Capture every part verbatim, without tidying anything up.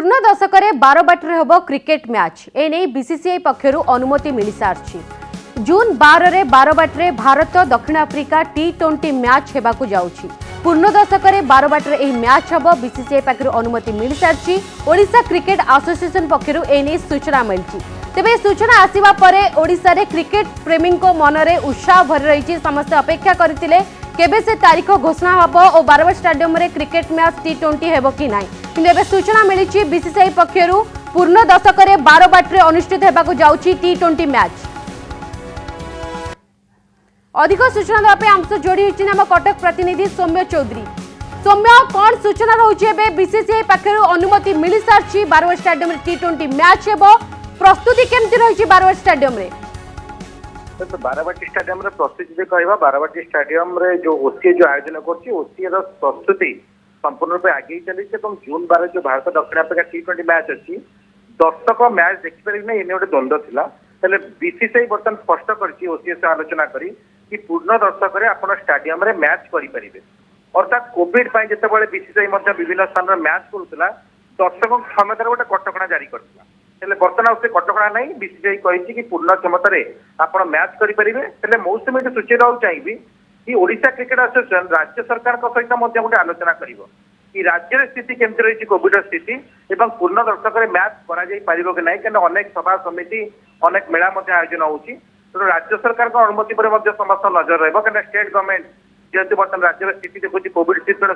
पूर्ण दशक बारवाटी हम क्रिकेट मैच एने बीसीसीआई पक्षर अनुमति मिल सारी। जून बार रे बारवाटी भारत दक्षिण आफ्रिका टी ट्वेंटी मैच होगा जाऊँगी। पूर्ण दशक बारवाटी मैच हम बीसीसीआई पक्षर अनुमति मिल सारी। ओडिशा क्रिकेट एसोसिएशन पक्षर एने सूचना मिली। तेबे सूचना आसिबा परे ओडिशा रे क्रिकेट प्रेमी मनरे उत्साह भरी रही। समस्त अपेक्षा करथिले केबे से तारीख घोषणा हबो और बारवाटी स्टेडियम रे क्रिकेट मैच टी ट्वेंटी हेबो कि नाही। किंतु एबे सूचना मिली बीसीसीआई पक्षरु पूर्ण दशक बारवाटी अनुष्ठित हेबाकु जाउछि टी ट्वेंटी मैच। अधिक सूचना देवाई आम सह जोड़ी होछि हम कटक प्रतिनिधि सौम्य चौधरी। सौम्य कौन सूचना रहुछि एबे बीसीसीआई पक्षरु अनुमति मिल सारछि बारवाटी स्टेडियम रे टी ट्वेंटी मैच हेबो। प्रस्तुति केमति रहिछि बारवाटी स्टेडियम रे? तो बारवाटी स्टेडियम रे प्रस्तुति जे कहबा बारवाटी स्टेडियम रे जो ओसीए जो आयोजन करछि ओसीए रो प्रस्तुति संपूर्ण रूप आगे चली। जून बार जो भारत दक्षिण आफ्रिका टी ट्वेंटी मैच अच्छी दर्शक मैच देखिपारे ना ये गोटे द्वंद्व थिला। तेल बीसीसीआई बर्तमान स्पष्ट करछि ओसीए से आलोचना करी कि पूर्ण दर्शक आप स्टेडियम रे मैच करें। अर्थात कोविड जिते बीसीसीआई विभिन्न स्थान में मैच करूला दर्शकों क्षमतार गोटे कटका जारी करथिला। हेले बर्तमान से कटका नहीं बीसीसीआई कही कि पूर्ण क्षमतार आप मैच करें। मौसुमी सूची रहा चाहिए कि ओडिशा क्रिकेट एसोसिएशन राज्य सरकार सहित गोटे आलोचना कर कि राज्य स्थिति केमती रही कोविड स्थिति एवं पूर्ण दर्शक मैच करा कि नहीं। कहीं अनेक सभा समिति अनेक मेला आयोजन होती तो राज्य सरकार अनुमति पर समस्त नजर रहा। स्टेट गवर्नमेंट जेहेतु बर्तमान राज्य स्थिति देखुची कोविड स्थिति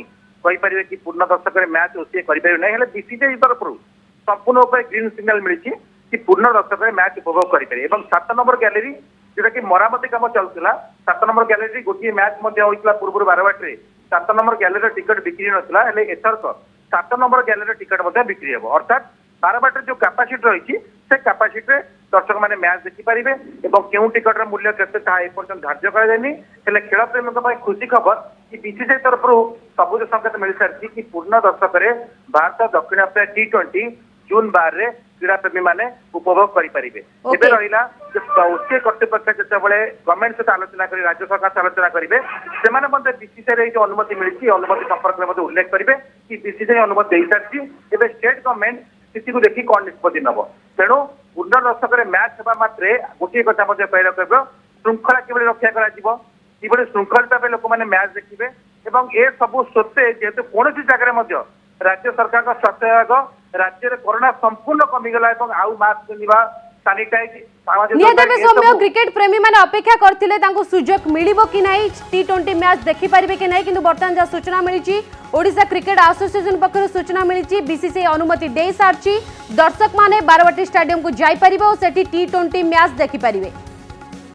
से कहींपारे कि पूर्ण दर्शक मैच ओसीए करें। बीसीसीआई तरफ संपूर्ण ग्रीन सिग्नल मिली कि पूर्ण दर्शक मैच उपभोग करें। सात नंबर गैलेरी जोटा कि मरामती काम चलूला सात नंबर गैलेरी गोटे मैच होता पूर्व बारवाटी सात नंबर गैलेरी टिकट बिक्री नाला एथरक सात नंबर गैलेरी टिकट बिक्री हे। अर्थात बारवाटी जो कैपेसिटी रही से कैपेसिटी दर्शक मैंने मैच देखिपारे और क्यों टिकटर मूल्य केते एपर्तन धार्य करानी। खेल प्रेमी खुशी खबर कि बीसीसीआई तरफ सबुज संकेत मिल सारी कि पूर्ण दर्शक भारत दक्षिण आफ्रिका टी ट्वेंटी जून बार रे क्रीड़ा प्रेमी माने उपभोग करें। एबे रहिला ओसीए कर्तृपक्ष जितेबाला गवर्नमेंट सहित आलोचना करी राज्य सरकार से आलोचना करेंगे से बीसीसीआई जो अनुमति मिली अनुमति संपर्क में उल्लेख करेंगे कि बीसीसीआई अनुमति दे सारी। एबे स्टेट गवर्नमेंट स्थिति को देखी कौन निष्पत्ति नब तेणु पूर्ण दर्शक मैच होगा मात्रे गोटे कथा कहला कहब श्रृंखला किभली रक्षा कर श्रृंखलित लोक मैंने मैच देखिए और ये सब सत्वे जेहेतु कौन जगह राज्य सरकार का स्वास्थ्य विभाग राज्य में कोरोना संपूर्ण कमिगला आउ मास्क पिंधा सानिटाइज सौम्य क्रिकेट प्रेमी मैंने अपेक्षा करते सुजोग मिलिबो कि नहीं टी ट्वेंटी मैच देखि पारिबे कि नहीं। किंतु बर्तमान जहाँ सूचना मिली ओडिशा क्रिकेट एसोसिएशन पक्षर सूचना मिली बीसीसीआई अनुमति दे सारी। दर्शक माने बारवाटी स्टेडियम को जाई परिबे और सेठी टी ट्वेंटी मैच देखि पारिबे।